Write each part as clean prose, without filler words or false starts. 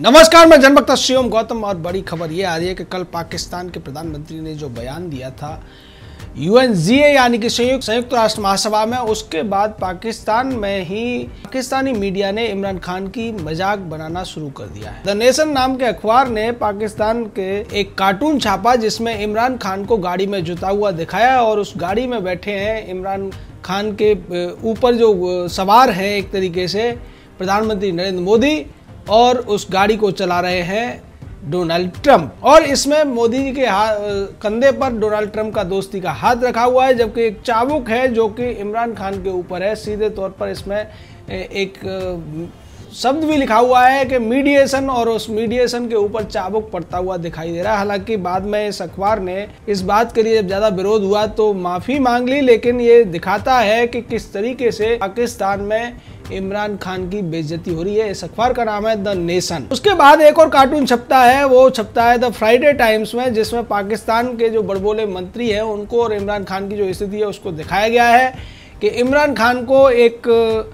नमस्कार, मैं जनभक्त शिवम गौतम और बड़ी खबर ये आ रही है कि कल पाकिस्तान के प्रधानमंत्री ने जो बयान दिया था UNGA यानी कि संयुक्त राष्ट्र महासभा में, उसके बाद पाकिस्तान में ही पाकिस्तानी मीडिया ने इमरान खान की मजाक बनाना शुरू कर दिया है। द नेशन नाम के अखबार ने पाकिस्तान के एक कार्टून छापा जिसमें इमरान खान को गाड़ी में जुता हुआ दिखाया और उस गाड़ी में बैठे हैं इमरान खान के ऊपर जो सवार है एक तरीके से प्रधानमंत्री नरेंद्र मोदी, और उस गाड़ी को चला रहे हैं डोनाल्ड ट्रंप। और इसमें मोदी जी के कंधे पर डोनाल्ड ट्रंप का दोस्ती का हाथ रखा हुआ है, जबकि एक चाबुक है जो कि इमरान खान के ऊपर है। सीधे तौर पर इसमें एक शब्द भी लिखा हुआ है कि मीडिएशन, और उस मीडिएशन के ऊपर चाबुक पड़ता हुआ दिखाई दे रहा है। हालांकि बाद में इस अखबार ने इस बात के लिए जब ज्यादा विरोध हुआ तो माफी मांग ली, लेकिन ये दिखाता है कि किस तरीके से पाकिस्तान में इमरान खान की बेइज्जती हो रही है। इस अखबार का नाम है द नेशन। उसके बाद एक और कार्टून छपता है, वो छपता है द फ्राइडे टाइम्स में, जिसमें पाकिस्तान के जो बड़बोले मंत्री हैं उनको और इमरान खान की जो स्थिति है उसको दिखाया गया है कि इमरान खान को एक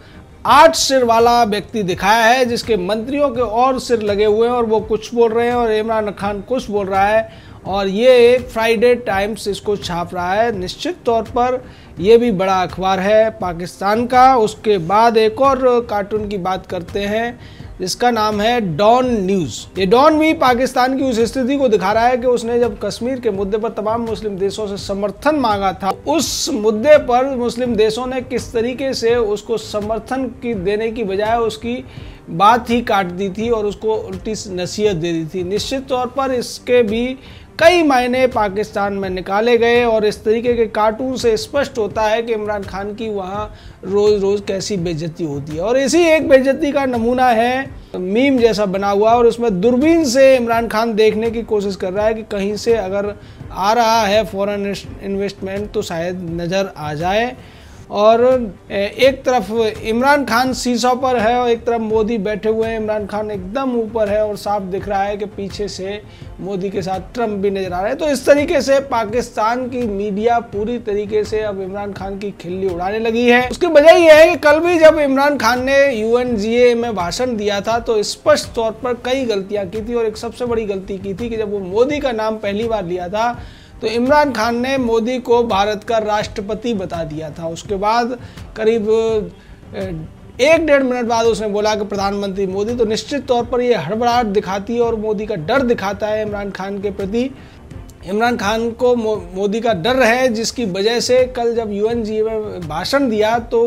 8 सिर वाला व्यक्ति दिखाया है जिसके मंत्रियों के और सिर लगे हुए हैं और वो कुछ बोल रहे हैं और इमरान खान कुछ बोल रहा है, और ये फ्राइडे टाइम्स इसको छाप रहा है। निश्चित तौर पर ये भी बड़ा अखबार है पाकिस्तान का। उसके बाद एक और कार्टून की बात करते हैं जिसका नाम है डॉन न्यूज़। ये डॉन भी पाकिस्तान की उस स्थिति को दिखा रहा है कि उसने जब कश्मीर के मुद्दे पर तमाम मुस्लिम देशों से समर्थन मांगा था, उस मुद्दे पर मुस्लिम देशों ने किस तरीके से उसको समर्थन की देने की बजाय उसकी बात ही काट दी थी और उसको उल्टी नसीहत दे दी थी। निश्चित तौर पर इसके भी कई मायने पाकिस्तान में निकाले गए और इस तरीके के कार्टून से स्पष्ट होता है कि इमरान खान की वहाँ रोज़ रोज़ कैसी बेइज्जती होती है। और इसी एक बेइज्जती का नमूना है मीम जैसा बना हुआ, और उसमें दूरबीन से इमरान खान देखने की कोशिश कर रहा है कि कहीं से अगर आ रहा है फॉरेन इन्वेस्टमेंट तो शायद नज़र आ जाए। और एक तरफ इमरान खान शीशों पर है और एक तरफ मोदी बैठे हुए हैं। इमरान खान एकदम ऊपर है और साफ दिख रहा है कि पीछे से मोदी के साथ ट्रंप भी नजर आ रहे हैं। तो इस तरीके से पाकिस्तान की मीडिया पूरी तरीके से अब इमरान खान की खिल्ली उड़ाने लगी है। उसकी वजह यह है कि कल भी जब इमरान खान ने UNGA में भाषण दिया था तो स्पष्ट तौर पर कई गलतियां की थी, और एक सबसे बड़ी गलती की थी कि जब वो मोदी का नाम पहली बार लिया था तो इमरान खान ने मोदी को भारत का राष्ट्रपति बता दिया था। उसके बाद करीब 1-1.5 मिनट बाद उसने बोला कि प्रधानमंत्री मोदी। तो निश्चित तौर पर यह हड़बड़ाहट दिखाती है और मोदी का डर दिखाता है इमरान खान के प्रति। इमरान खान को मोदी का डर है, जिसकी वजह से कल जब UNGA में भाषण दिया तो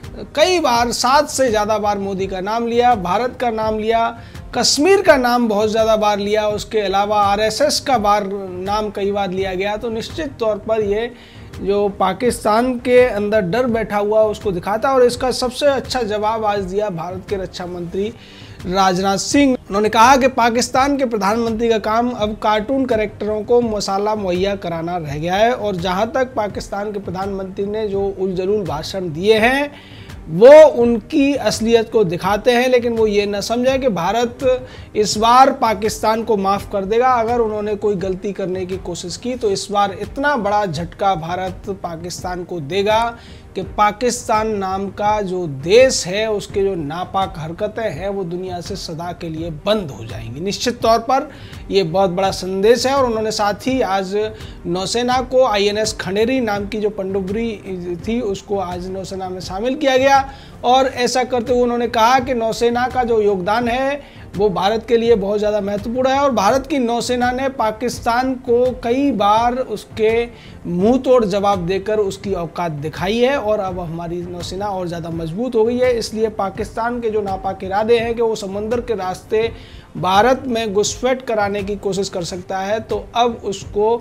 कई बार 7 से ज़्यादा बार मोदी का नाम लिया, भारत का नाम लिया, कश्मीर का नाम बहुत ज़्यादा बार लिया, उसके अलावा RSS का नाम कई बार लिया गया। तो निश्चित तौर पर ये जो पाकिस्तान के अंदर डर बैठा हुआ उसको दिखाता है। और इसका सबसे अच्छा जवाब आज दिया भारत के रक्षा मंत्री राजनाथ सिंह। उन्होंने कहा कि पाकिस्तान के प्रधानमंत्री का काम अब कार्टून कैरेक्टरों को मसाला मुहैया कराना रह गया है, और जहां तक पाकिस्तान के प्रधानमंत्री ने जो उलझुल भाषण दिए हैं वो उनकी असलियत को दिखाते हैं, लेकिन वो ये न समझे कि भारत इस बार पाकिस्तान को माफ़ कर देगा। अगर उन्होंने कोई गलती करने की कोशिश की तो इस बार इतना बड़ा झटका भारत पाकिस्तान को देगा कि पाकिस्तान नाम का जो देश है उसके जो नापाक हरकतें हैं वो दुनिया से सदा के लिए बंद हो जाएंगी। निश्चित तौर पर ये बहुत बड़ा संदेश है। और उन्होंने साथ ही आज नौसेना को INS खंडेरी नाम की जो पनडुब्बी थी उसको आज नौसेना में शामिल किया गया, और ऐसा करते हुए उन्होंने कहा कि नौसेना का जो योगदान है वो भारत के लिए बहुत ज़्यादा महत्वपूर्ण है। और भारत की नौसेना ने पाकिस्तान को कई बार उसके मुंह तोड़ जवाब देकर उसकी औकात दिखाई है, और अब हमारी नौसेना और ज़्यादा मजबूत हो गई है। इसलिए पाकिस्तान के जो नापाक इरादे हैं कि वो समंदर के रास्ते भारत में घुसपैठ कराने की कोशिश कर सकता है, तो अब उसको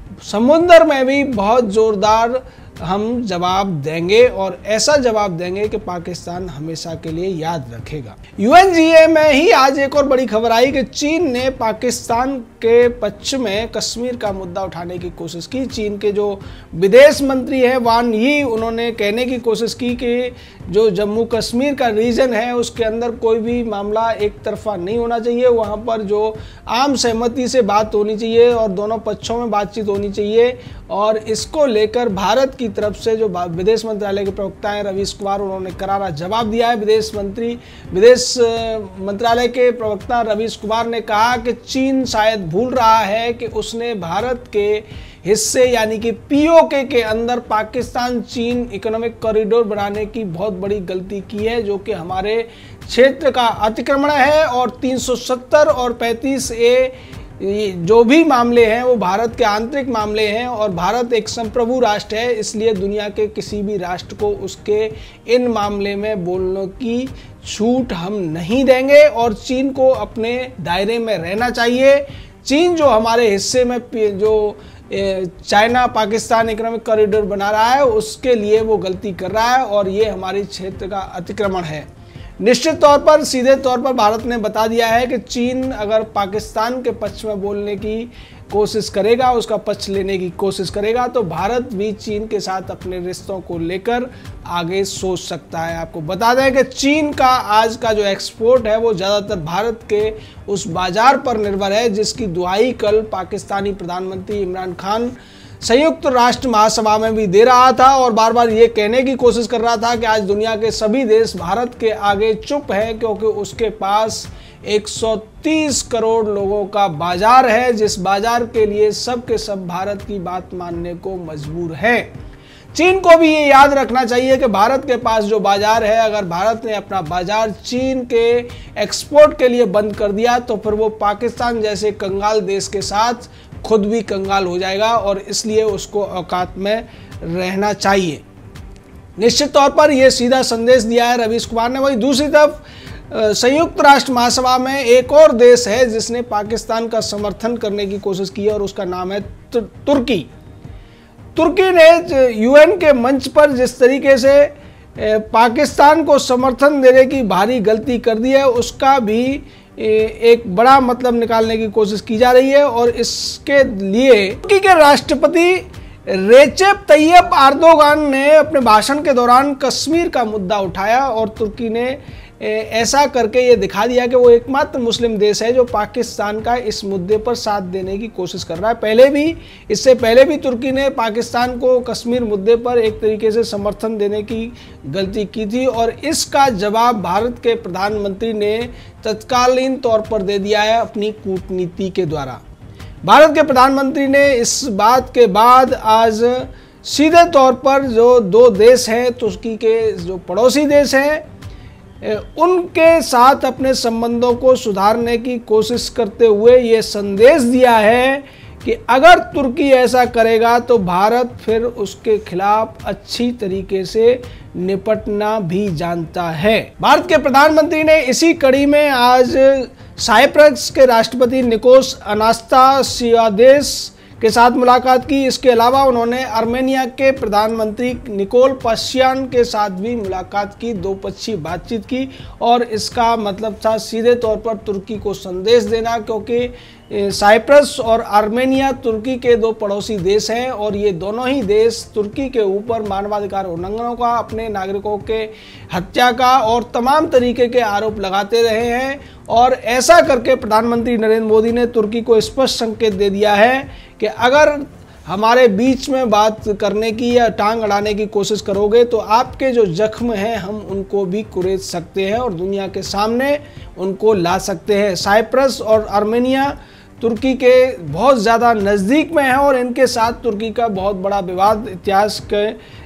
समुद्र में भी बहुत ज़ोरदार हम जवाब देंगे, और ऐसा जवाब देंगे कि पाकिस्तान हमेशा के लिए याद रखेगा। UNGA में ही आज एक और बड़ी खबर आई कि चीन ने पाकिस्तान के पक्ष में कश्मीर का मुद्दा उठाने की कोशिश की। चीन के जो विदेश मंत्री है वांग यी, उन्होंने कहने की कोशिश की कि जो जम्मू कश्मीर का रीजन है उसके अंदर कोई भी मामला एक तरफा नहीं होना चाहिए, वहाँ पर जो आम सहमति से बात होनी चाहिए और दोनों पक्षों में बातचीत होनी चाहिए, और इसको लेकर भारत की तरफ से जो विदेश मंत्रालय के प्रवक्ता हैं रवीश कुमार, उन्होंने करारा जवाब दिया है। विदेश मंत्रालय के प्रवक्ता रवीश कुमार ने कहा कि चीन शायद भूल रहा है कि उसने भारत के हिस्से यानी कि पीओके के अंदर पाकिस्तान चीन इकोनॉमिक कॉरिडोर बनाने की बहुत बड़ी गलती की है, जो कि हमारे क्षेत्र का अतिक्रमण है। और 370 और 35A जो भी मामले हैं वो भारत के आंतरिक मामले हैं, और भारत एक संप्रभु राष्ट्र है, इसलिए दुनिया के किसी भी राष्ट्र को उसके इन मामले में बोलने की छूट हम नहीं देंगे, और चीन को अपने दायरे में रहना चाहिए। चीन जो हमारे हिस्से में जो चाइना पाकिस्तान इकोनॉमिक कॉरिडोर बना रहा है उसके लिए वो गलती कर रहा है, और ये हमारे क्षेत्र का अतिक्रमण है। निश्चित तौर पर सीधे तौर पर भारत ने बता दिया है कि चीन अगर पाकिस्तान के पक्ष में बोलने की कोशिश करेगा, उसका पक्ष लेने की कोशिश करेगा, तो भारत भी चीन के साथ अपने रिश्तों को लेकर आगे सोच सकता है। आपको बता दें कि चीन का आज का जो एक्सपोर्ट है वो ज़्यादातर भारत के उस बाजार पर निर्भर है, जिसकी दुहाई कल पाकिस्तानी प्रधानमंत्री इमरान खान संयुक्त राष्ट्र महासभा में भी दे रहा था, और बार बार ये कहने की कोशिश कर रहा था कि आज दुनिया के सभी देश भारत के आगे चुप है, क्योंकि उसके पास 130 करोड़ लोगों का बाजार है, जिस बाजार के लिए सब के सब भारत की बात मानने को मजबूर है। चीन को भी ये याद रखना चाहिए कि भारत के पास जो बाजार है, अगर भारत ने अपना बाजार चीन के एक्सपोर्ट के लिए बंद कर दिया तो फिर वो पाकिस्तान जैसे कंगाल देश के साथ खुद भी कंगाल हो जाएगा, और इसलिए उसको औकात में रहना चाहिए। निश्चित तौर पर यह सीधा संदेश दिया है रवीश कुमार ने। वहीं दूसरी तरफ संयुक्त राष्ट्र महासभा में एक और देश है जिसने पाकिस्तान का समर्थन करने की कोशिश की है, और उसका नाम है तुर्की। तुर्की ने यूएन के मंच पर जिस तरीके से पाकिस्तान को समर्थन देने की भारी गलती कर दी है, उसका भी एक बड़ा मतलब निकालने की कोशिश की जा रही है, और इसके लिए तुर्की के राष्ट्रपति रेचेप तैयब एर्दोगान ने अपने भाषण के दौरान कश्मीर का मुद्दा उठाया, और तुर्की ने ऐसा करके ये दिखा दिया कि वो एकमात्र मुस्लिम देश है जो पाकिस्तान का इस मुद्दे पर साथ देने की कोशिश कर रहा है। इससे पहले भी तुर्की ने पाकिस्तान को कश्मीर मुद्दे पर एक तरीके से समर्थन देने की गलती की थी, और इसका जवाब भारत के प्रधानमंत्री ने तत्कालीन तौर पर दे दिया है अपनी कूटनीति के द्वारा। भारत के प्रधानमंत्री ने इस बात के बाद आज सीधे तौर पर जो दो देश हैं, तुर्की के जो पड़ोसी देश हैं, उनके साथ अपने संबंधों को सुधारने की कोशिश करते हुए ये संदेश दिया है कि अगर तुर्की ऐसा करेगा तो भारत फिर उसके खिलाफ अच्छी तरीके से निपटना भी जानता है। भारत के प्रधानमंत्री ने इसी कड़ी में आज साइप्रस के राष्ट्रपति निकोस अनास्तासियादेस के साथ मुलाकात की। इसके अलावा उन्होंने आर्मेनिया के प्रधानमंत्री निकोल पाशियान के साथ भी मुलाकात की, द्विपक्षीय बातचीत की, और इसका मतलब था सीधे तौर पर तुर्की को संदेश देना, क्योंकि साइप्रस और आर्मेनिया तुर्की के दो पड़ोसी देश हैं, और ये दोनों ही देश तुर्की के ऊपर मानवाधिकार उल्लंघनों का, अपने नागरिकों के हत्या का और तमाम तरीके के आरोप लगाते रहे हैं। और ऐसा करके प्रधानमंत्री नरेंद्र मोदी ने तुर्की को स्पष्ट संकेत दे दिया है कि अगर हमारे बीच में बात करने की या टांग अड़ाने की कोशिश करोगे तो आपके जो जख्म हैं हम उनको भी कुरेद सकते हैं और दुनिया के सामने उनको ला सकते हैं। साइप्रस और आर्मेनिया तुर्की के बहुत ज़्यादा नज़दीक में है, और इनके साथ तुर्की का बहुत बड़ा विवाद इतिहास के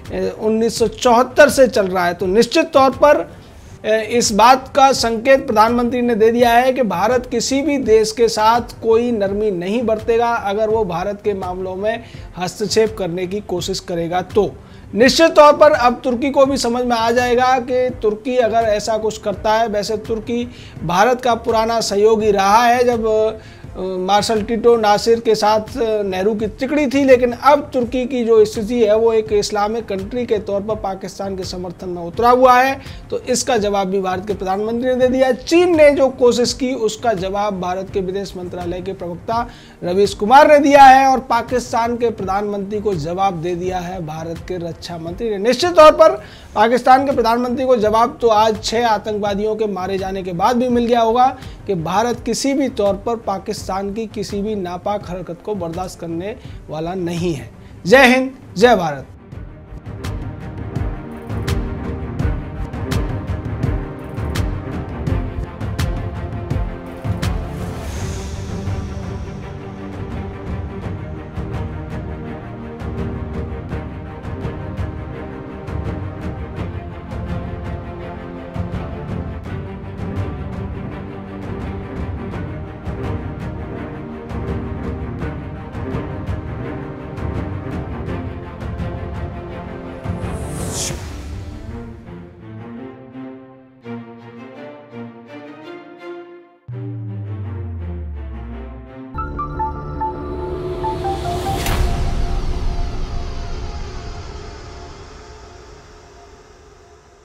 1974 से चल रहा है। तो निश्चित तौर पर इस बात का संकेत प्रधानमंत्री ने दे दिया है कि भारत किसी भी देश के साथ कोई नरमी नहीं बरतेगा अगर वो भारत के मामलों में हस्तक्षेप करने की कोशिश करेगा। तो निश्चित तौर पर अब तुर्की को भी समझ में आ जाएगा कि तुर्की अगर ऐसा कुछ करता है, वैसे तुर्की भारत का पुराना सहयोगी रहा है, जब मार्शल टिटो नासिर के साथ नेहरू की तिकड़ी थी, लेकिन अब तुर्की की जो स्थिति है वो एक इस्लामिक कंट्री के तौर पर पाकिस्तान के समर्थन में उतरा हुआ है। तो इसका जवाब भी भारत के प्रधानमंत्री ने दे दिया। चीन ने जो कोशिश की उसका जवाब भारत के विदेश मंत्रालय के प्रवक्ता रवीश कुमार ने दिया है, और पाकिस्तान के प्रधानमंत्री को जवाब दे दिया है भारत के रक्षा मंत्री ने। निश्चित तौर पर पाकिस्तान के प्रधानमंत्री को जवाब तो आज 6 आतंकवादियों के मारे जाने के बाद भी मिल गया होगा कि भारत किसी भी तौर पर पाकिस्तान की किसी भी नापाक हरकत को बर्दाश्त करने वाला नहीं है। जय हिंद, जय भारत।